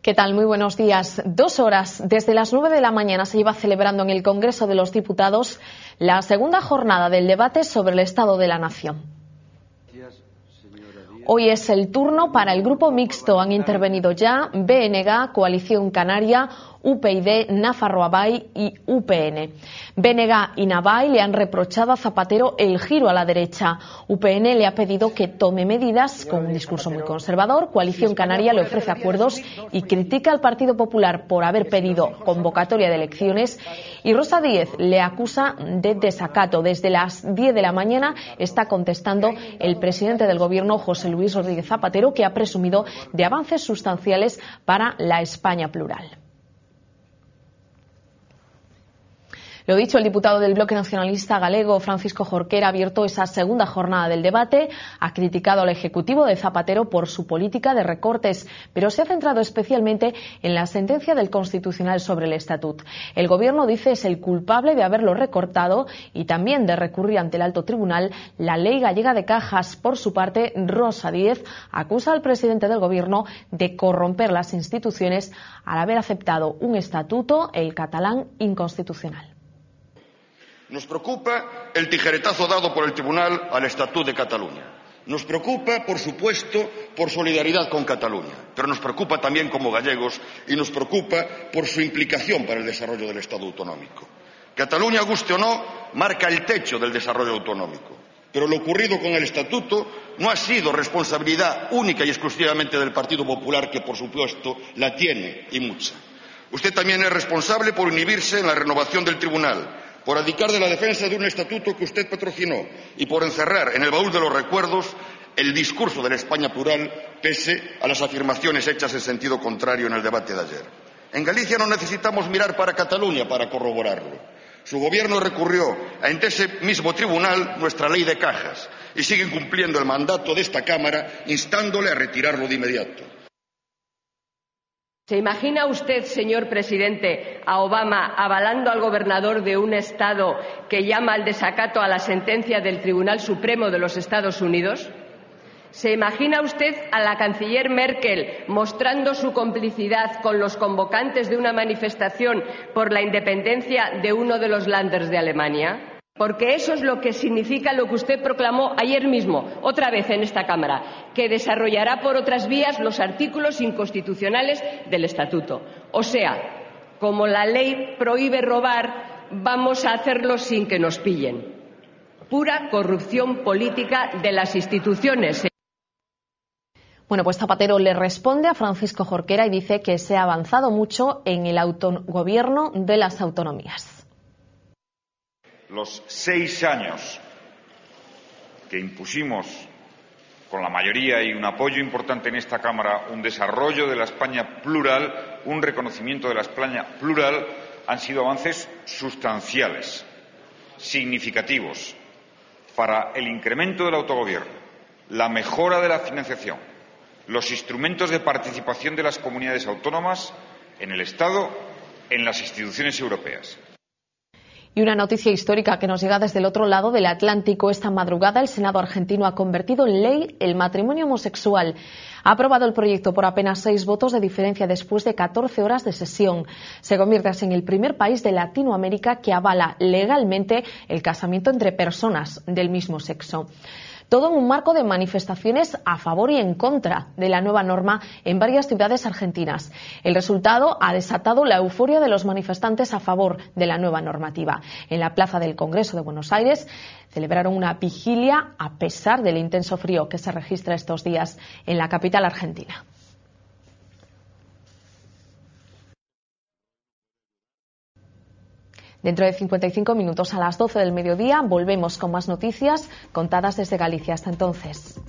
¿Qué tal? Muy buenos días. 2 horas desde las 9 de la mañana se lleva celebrando en el Congreso de los Diputados la segunda jornada del debate sobre el Estado de la Nación. Hoy es el turno para el grupo mixto. Han intervenido ya BNG, Coalición Canaria, UPyD, Nafarroa Bai y UPN. BNG y Nabai le han reprochado a Zapatero el giro a la derecha. UPN le ha pedido que tome medidas con un discurso muy conservador. Coalición Canaria le ofrece acuerdos y critica al Partido Popular por haber pedido convocatoria de elecciones. Y Rosa Díez le acusa de desacato. Desde las 10 de la mañana está contestando el presidente del Gobierno, José Luis Rodríguez Zapatero, que ha presumido de avances sustanciales para la España plural. Lo dicho, el diputado del Bloque Nacionalista Galego, Francisco Jorquera, ha abierto esa segunda jornada del debate. Ha criticado al Ejecutivo de Zapatero por su política de recortes, pero se ha centrado especialmente en la sentencia del Constitucional sobre el Estatut. El Gobierno, dice, es el culpable de haberlo recortado y también de recurrir ante el alto tribunal la Ley Gallega de Cajas. Por su parte, Rosa Díez acusa al presidente del Gobierno de corromper las instituciones al haber aceptado un estatuto, el catalán, inconstitucional. Nos preocupa el tijeretazo dado por el Tribunal al Estatut de Cataluña. Nos preocupa, por supuesto, por solidaridad con Cataluña, pero nos preocupa también como gallegos y nos preocupa por su implicación para el desarrollo del Estado autonómico. Cataluña, guste o no, marca el techo del desarrollo autonómico, pero lo ocurrido con el Estatuto no ha sido responsabilidad única y exclusivamente del Partido Popular, que por supuesto la tiene y mucha. Usted también es responsable por inhibirse en la renovación del Tribunal, por abdicar de la defensa de un estatuto que usted patrocinó y por encerrar en el baúl de los recuerdos el discurso de la España plural, pese a las afirmaciones hechas en sentido contrario en el debate de ayer. En Galicia no necesitamos mirar para Cataluña para corroborarlo. Su Gobierno recurrió ante ese mismo tribunal nuestra ley de cajas y sigue incumpliendo el mandato de esta Cámara, instándole a retirarlo de inmediato. ¿Se imagina usted, señor presidente, a Obama avalando al gobernador de un estado que llama al desacato a la sentencia del Tribunal Supremo de los Estados Unidos? ¿Se imagina usted a la canciller Merkel mostrando su complicidad con los convocantes de una manifestación por la independencia de uno de los Länders de Alemania? Porque eso es lo que significa lo que usted proclamó ayer mismo, otra vez en esta Cámara, que desarrollará por otras vías los artículos inconstitucionales del Estatuto. O sea, como la ley prohíbe robar, vamos a hacerlo sin que nos pillen. Pura corrupción política de las instituciones. Bueno, pues Zapatero le responde a Francisco Jorquera y dice que se ha avanzado mucho en el autogobierno de las autonomías. Los 6 años que impusimos con la mayoría y un apoyo importante en esta Cámara, un desarrollo de la España plural, un reconocimiento de la España plural, han sido avances sustanciales, significativos, para el incremento del autogobierno, la mejora de la financiación, los instrumentos de participación de las comunidades autónomas en el Estado, en las instituciones europeas. Y una noticia histórica que nos llega desde el otro lado del Atlántico. Esta madrugada el Senado argentino ha convertido en ley el matrimonio homosexual. Ha aprobado el proyecto por apenas 6 votos de diferencia después de 14 horas de sesión. Se convierte así en el primer país de Latinoamérica que avala legalmente el casamiento entre personas del mismo sexo. Todo en un marco de manifestaciones a favor y en contra de la nueva norma en varias ciudades argentinas. El resultado ha desatado la euforia de los manifestantes a favor de la nueva normativa. En la Plaza del Congreso de Buenos Aires celebraron una vigilia a pesar del intenso frío que se registra estos días en la capital argentina. Dentro de 55 minutos, a las 12 del mediodía, volvemos con más noticias contadas desde Galicia. Hasta entonces.